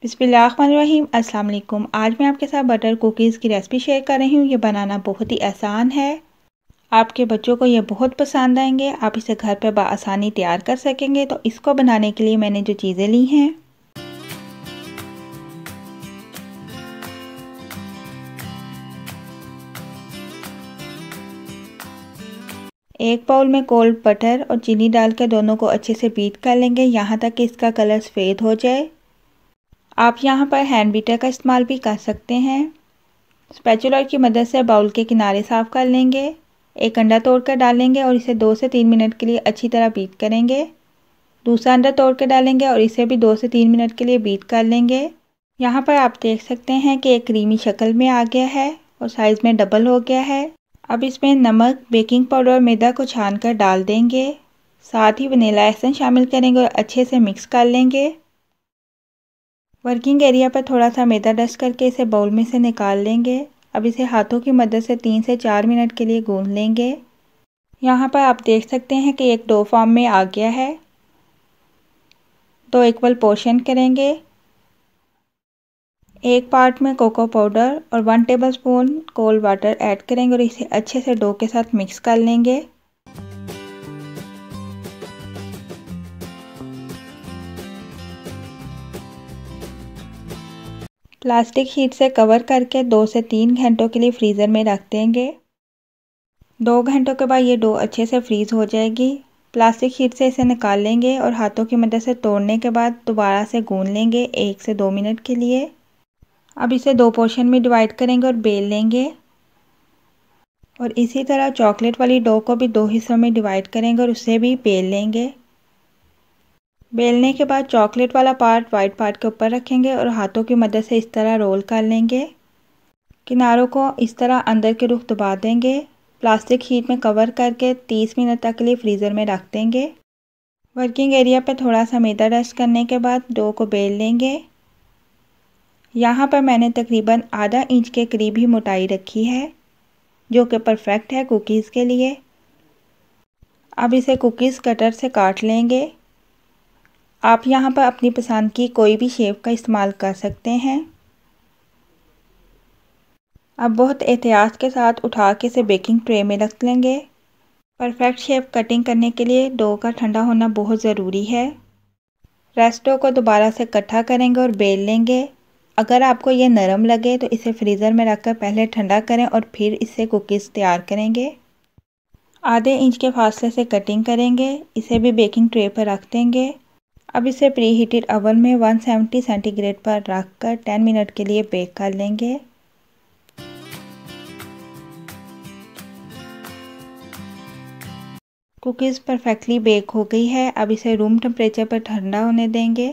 बिस्मिल्लाहिर्रहमानिर्रहीम। अस्सलाम वालेकुम। आज मैं आपके साथ बटर कुकीज़ की रेसिपी शेयर कर रही हूँ। ये बनाना बहुत ही आसान है। आपके बच्चों को ये बहुत पसंद आएंगे। आप इसे घर पर बआसानी तैयार कर सकेंगे। तो इसको बनाने के लिए मैंने जो चीज़ें ली हैं, एक बाउल में कोल्ड बटर और चीनी डालकर दोनों को अच्छे से बीट कर लेंगे यहाँ तक कि इसका कलर सफ़ेद हो जाए। आप यहाँ पर हैंड बीटर का इस्तेमाल भी कर सकते हैं। स्पैचुला की मदद से बाउल के किनारे साफ कर लेंगे। एक अंडा तोड़कर डालेंगे और इसे 2 से 3 मिनट के लिए अच्छी तरह बीट करेंगे। दूसरा अंडा तोड़ कर डालेंगे और इसे भी 2 से 3 मिनट के लिए बीट कर लेंगे। यहाँ पर आप देख सकते हैं कि एक क्रीमी शक्ल में आ गया है और साइज़ में डबल हो गया है। अब इसमें नमक, बेकिंग पाउडर और मैदा को छान कर डाल देंगे। साथ ही वनीला एसेंस शामिल करेंगे और अच्छे से मिक्स कर लेंगे। वर्किंग एरिया पर थोड़ा सा मैदा डस्ट करके इसे बाउल में से निकाल लेंगे। अब इसे हाथों की मदद से 3 से 4 मिनट के लिए गूंद लेंगे। यहाँ पर आप देख सकते हैं कि एक डो फॉर्म में आ गया है। 2 इक्वल पोर्शन करेंगे। एक पार्ट में कोको पाउडर और 1 टेबलस्पून कोल्ड वाटर ऐड करेंगे और इसे अच्छे से डो के साथ मिक्स कर लेंगे। प्लास्टिक शीट से कवर करके 2 से 3 घंटों के लिए फ्रीज़र में रख देंगे। 2 घंटों के बाद ये डो अच्छे से फ्रीज़ हो जाएगी। प्लास्टिक शीट से इसे निकाल लेंगे और हाथों की मदद से तोड़ने के बाद दोबारा से गूंद लेंगे 1 से 2 मिनट के लिए। अब इसे 2 पोर्शन में डिवाइड करेंगे और बेल लेंगे। और इसी तरह चॉकलेट वाली डो को भी 2 हिस्सों में डिवाइड करेंगे और उसे भी बेल लेंगे। बेलने के बाद चॉकलेट वाला पार्ट वाइट पार्ट के ऊपर रखेंगे और हाथों की मदद से इस तरह रोल कर लेंगे। किनारों को इस तरह अंदर के रुख दबा देंगे। प्लास्टिक शीट में कवर करके 30 मिनट तक के लिए फ्रीज़र में रख देंगे। वर्किंग एरिया पर थोड़ा सा मैदा डस्ट करने के बाद डो को बेल लेंगे। यहाँ पर मैंने तकरीबन आधा इंच के करीब ही मोटाई रखी है, जो कि परफेक्ट है कुकीज़ के लिए। अब इसे कुकीज़ कटर से काट लेंगे। आप यहाँ पर अपनी पसंद की कोई भी शेप का इस्तेमाल कर सकते हैं। अब बहुत एहतियात के साथ उठा के इसे बेकिंग ट्रे में रख लेंगे। परफेक्ट शेप कटिंग करने के लिए डो का ठंडा होना बहुत ज़रूरी है। रेस्ट डो को दोबारा से इकट्ठा करेंगे और बेल लेंगे। अगर आपको ये नरम लगे तो इसे फ्रीज़र में रखकर पहले ठंडा करें और फिर इससे कुकीज़ तैयार करेंगे। आधे इंच के फासले से कटिंग करेंगे। इसे भी बेकिंग ट्रे पर रख देंगे। अब इसे प्री हीटेड ओवन में 170 सेंटीग्रेड पर रखकर 10 मिनट के लिए बेक कर लेंगे। कुकीज़ परफेक्टली बेक हो गई है। अब इसे रूम टेम्परेचर पर ठंडा होने देंगे।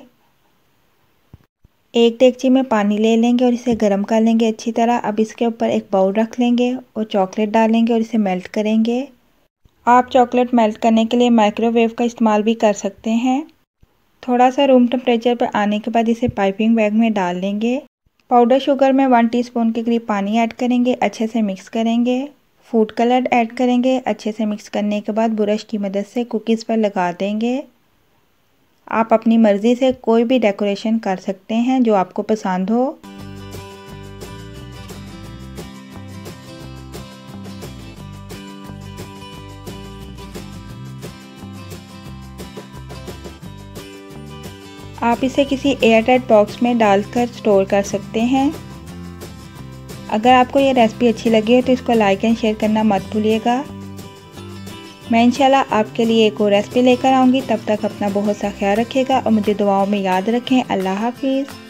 एक देगची में पानी ले लेंगे और इसे गर्म कर लेंगे अच्छी तरह। अब इसके ऊपर एक बाउल रख लेंगे और चॉकलेट डालेंगे और इसे मेल्ट करेंगे। आप चॉकलेट मेल्ट करने के लिए माइक्रोवेव का इस्तेमाल भी कर सकते हैं। थोड़ा सा रूम टेम्परेचर पर आने के बाद इसे पाइपिंग बैग में डाल लेंगे। पाउडर शुगर में 1 टीस्पून के करीब पानी ऐड करेंगे, अच्छे से मिक्स करेंगे। फूड कलर ऐड करेंगे। अच्छे से मिक्स करने के बाद ब्रश की मदद से कुकीज़ पर लगा देंगे। आप अपनी मर्ज़ी से कोई भी डेकोरेशन कर सकते हैं जो आपको पसंद हो। आप इसे किसी एयरटाइट बॉक्स में डालकर स्टोर कर सकते हैं। अगर आपको ये रेसिपी अच्छी लगी हो तो इसको लाइक एंड शेयर करना मत भूलिएगा। मैं इंशाल्लाह आपके लिए एक और रेसिपी लेकर आऊँगी। तब तक अपना बहुत सा ख्याल रखिएगा और मुझे दुआओं में याद रखें। अल्लाह हाफिज़।